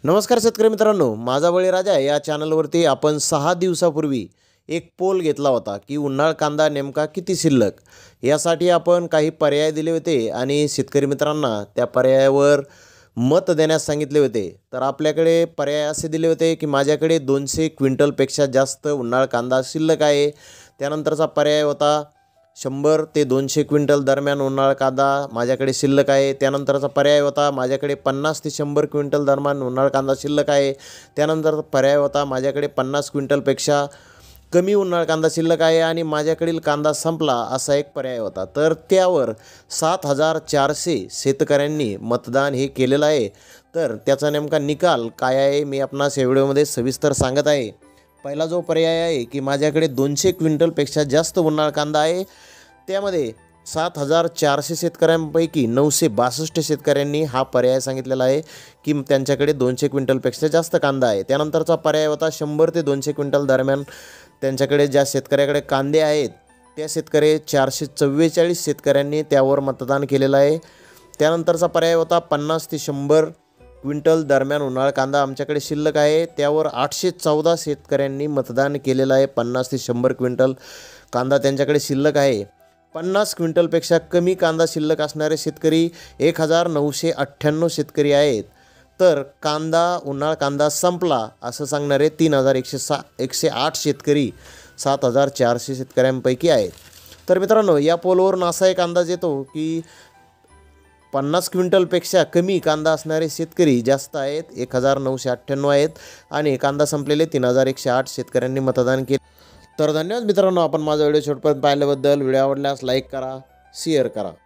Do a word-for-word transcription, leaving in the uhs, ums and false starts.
नमस्कार शेतकरी मित्रांनो, माझा बळीराजा या चॅनलवरती आपण सहा दिवसापूर्वी एक पोल घेतला होता की उन्हाळ कांदा नेमका किती शिल्लक, यासाठी आपण काही पर्याय दिले होते आणि शेतकरी मित्रांना त्या पर्यायावर मत देण्यास सांगितले होते। तर आपल्याकडे पर्याय असे दिले होते की माझ्याकडे दोनशे क्विंटलपेक्षा जास्त उन्हाळ कांदा शिल्लक आहे। त्यानंतरचा पर्याय होता शंभर ते दोनशे क्विंटल दरम्यान उन्हाळ कांदा माझ्याकडे शिल्लक आहे। त्यानंतरचा पर्याय होता माझ्याकडे पन्नास ते शंभर क्विंटल दरम्यान उन्हाळ कांदा शिल्लक आहे। त्यानंतर पर्याय होता माझ्याकडे पन्नास क्विंटलपेक्षा कमी उन्हाळ कांदा शिल्लक आहे आणि माझ्याकडील कांदा संपला, असा एक पर्याय होता। तर त्यावर सात हजार चारशे शेतकऱ्यांनी मतदान हे केलेलं आहे। तर त्याचा नेमका निकाल काय आहे मी आपणास या व्हिडिओमध्ये सविस्तर सांगत आहे। पहिला जो पर्याय आहे की माझ्याकडे दोनशे क्विंटलपेक्षा जास्त उन्हाळ कांदा आहे, त्यामध्ये सात हजार चारशे शेतकऱ्यांपैकी नऊशे बासष्ट शेतकऱ्यांनी हा पर्याय सांगितलेला आहे की त्यांच्याकडे दोनशे क्विंटलपेक्षा जास्त कांदा आहे। त्यानंतरचा पर्याय होता शंभर ते दोनशे क्विंटल दरम्यान त्यांच्याकडे ज्या शेतकऱ्याकडे कांदे आहेत त्या शेतकरी चारशे चव्वेचाळीस शेतकऱ्यांनी त्यावर मतदान केलेलं आहे। त्यानंतरचा पर्याय होता पन्नास ते शंभर क्विंटल दरम्यान उन्हाळ कांदा आमच्याकडे शिल्लक आहे, त्यावर आठशे चौदा शेतकऱ्यांनी मतदान केलेलं आहे। पन्नास ते शंभर क्विंटल कांदा त्यांच्याकडे शिल्लक आहे। पन्नास क्विंटलपेक्षा कमी कांदा शिल्लक असणारे शेतकरी एक हजार नऊशे अठ्ठ्याण्णव शेतकरी आहेत। तर कांदा उन्हाळ कांदा संपला असं सांगणारे तीन हजार एकशे सा एकशे आठ शेतकरी सात हजार चारशे शेतकऱ्यांपैकी आहेत। तर मित्रांनो, या पोलवरून असा एक अंदाज येतो की पन्नास क्विंटलपेक्षा कमी कांदा असणारे शेतकरी जास्त आहेत, एक हजार नऊशे अठ्ठ्याण्णव आहेत आणि कांदा संपलेले तीन हजार एकशे आठ शेतकऱ्यांनी मतदान केले। तर धन्यवाद मित्रांनो, आपण माझा व्हिडिओ शेवटपर्यंत पाहिल्याबद्दल। व्हिडिओ आवडल्यास लाईक करा, शेअर करा।